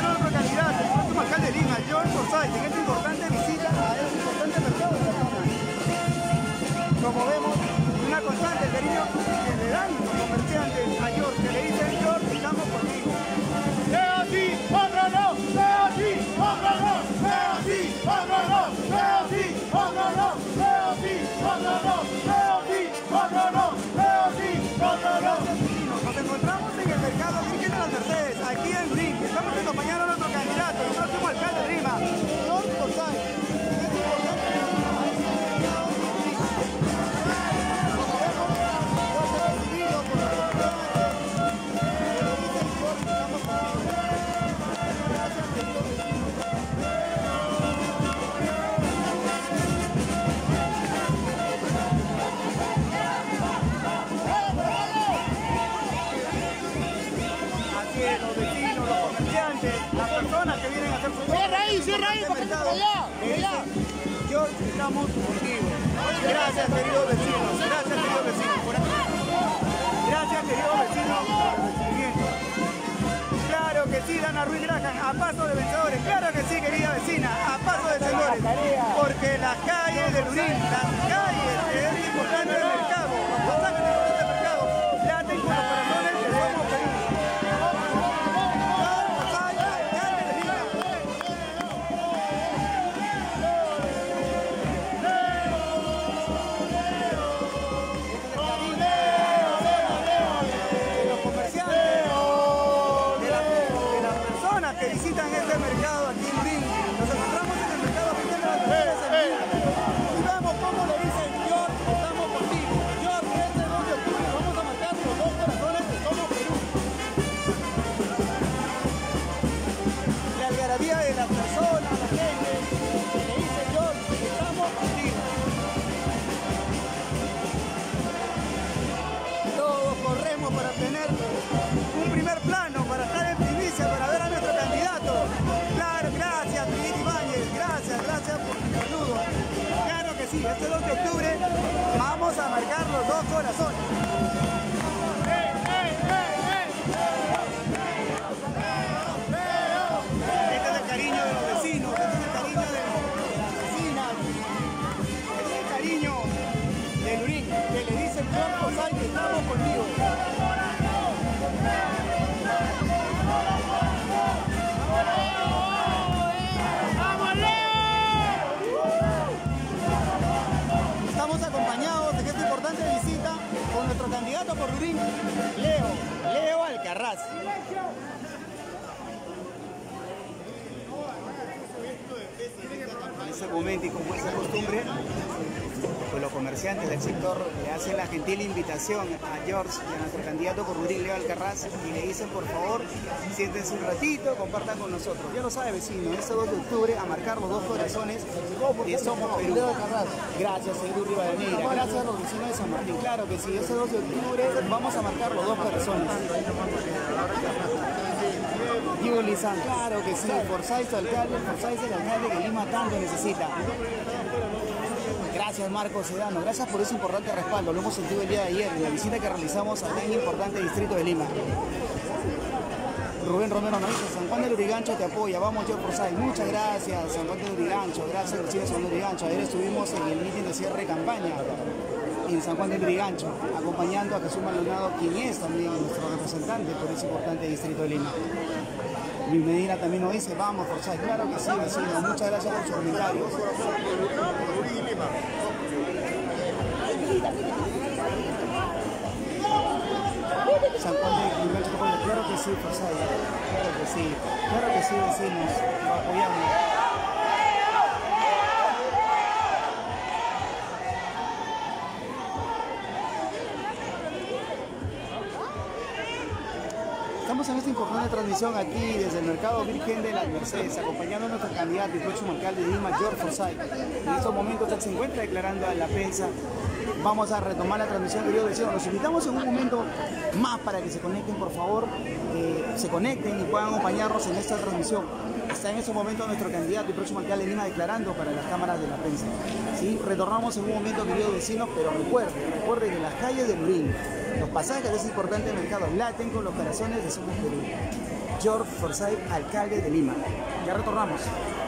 nuestro candidato, el próximo alcalde de Lima, George Forsyth, en esta importante visita a este importante mercado de la zona. Como vemos, una constante el cariño que le dan los comerciantes a George, que le dicen: George, estamos contigo. ¡Sea así, otro no! ¡Sea así, otro no! ¡Sea así, otro no! ¡Sea así, otro no! ¡Sea así, otro no! ¡Sea así, otro no! ¡Sea así, otro no! Nos encontramos en el mercado Virgen de las Mercedes, aquí en Ring. Estamos acompañando a nuestro candidato, el próximo alcalde de Lima, George Forsyth. Los vecinos, los comerciantes, las personas que vienen a hacer su Cierra ahí, porque está allá. George, estamos contigo. Gracias, queridos vecinos. Gracias, queridos vecinos. Gracias, queridos vecinos, por el recibimiento. Claro que sí, Dana Ruiz Graham, a paso de vencedores. Claro que sí, querida vecina, a paso de vencedores. Porque las calles de Lurín, las calles que es importante del mercado, los pasajes de este mercado, laten con los corazones que somos Perú. Que visitan este mercado aquí en Lurín. Nos encontramos en el mercado Virgen de las Mercedes en Lima. Y vemos cómo le dicen: George, estamos contigo. George, este 2 de octubre vamos a marcar los dos corazones de Somos Perú. La algarabía de las personas, la gente, que le dice: George, estamos contigo. Todos corremos para obtener un primer plano, para estar en primicia, para ver a nuestro candidato. Claro, gracias, Miguel Ibáñez, gracias por tu saludo. Claro que sí, este 2 de octubre vamos a marcar los dos corazones. Este es el cariño de los vecinos, este es el cariño de las vecinas, este es el cariño de Lurín, que le dice: George Forsyth, que estamos contigo. Estamos acompañados en esta importante visita con nuestro candidato por Lurín, Leo Alcarraz. En ese momento, y como es de costumbre, pues los comerciantes del sector le hacen la gentil invitación a George y a nuestro candidato por Lurín, Leo Alcarraz, y le dicen: por favor, siéntense un ratito, compartan con nosotros. Ya lo sabe, vecino, este 2 de octubre a marcar los dos corazones de Somos Perú. Gracias, señor Rivadeneira. Gracias a los vecinos de San Martín. Claro que sí, este 2 de octubre vamos a marcar los dos corazones. Diego Lizán, claro que sí, Forsyth es el alcalde que Lima tanto necesita. Gracias, Marcos Sedano, gracias por ese importante respaldo, lo hemos sentido el día de ayer en la visita que realizamos al tan importante distrito de Lima. Rubén Romero nos dice: San Juan del Urigancho te apoya, vamos George Forsyth. Muchas gracias, San Juan del Urigancho, gracias vecinos de San Juan del Urigancho. Ayer estuvimos en el mitin de cierre de campaña en San Juan del Urigancho, acompañando a Jesús Maldonado, quien es también nuestro representante por ese importante distrito de Lima. Luis Medina también nos dice: vamos Forsyth. Claro que sí, vecino, muchas gracias por sus comentarios. San Juan del Urigancho, claro que sí, Forsyth, claro que sí, vecinos, lo apoyamos. Estamos en esta importante transmisión aquí desde el mercado Virgen de las Mercedes, acompañando a nuestro candidato y próximo alcalde de Lima, George Forsyth. En estos momentos él se encuentra declarando a la prensa. Vamos a retomar la transmisión, queridos vecinos. Los invitamos en un momento más para que se conecten, por favor, se conecten y puedan acompañarnos en esta transmisión. Está en estos momentos nuestro candidato y próximo alcalde de Lima declarando para las cámaras de la prensa. ¿Sí? Retornamos en un momento, queridos vecinos, pero recuerden en las calles de Lurín, los pasajes de ese importante mercado laten con los corazones de Somos Perú. George Forsyth, alcalde de Lima. Ya retornamos.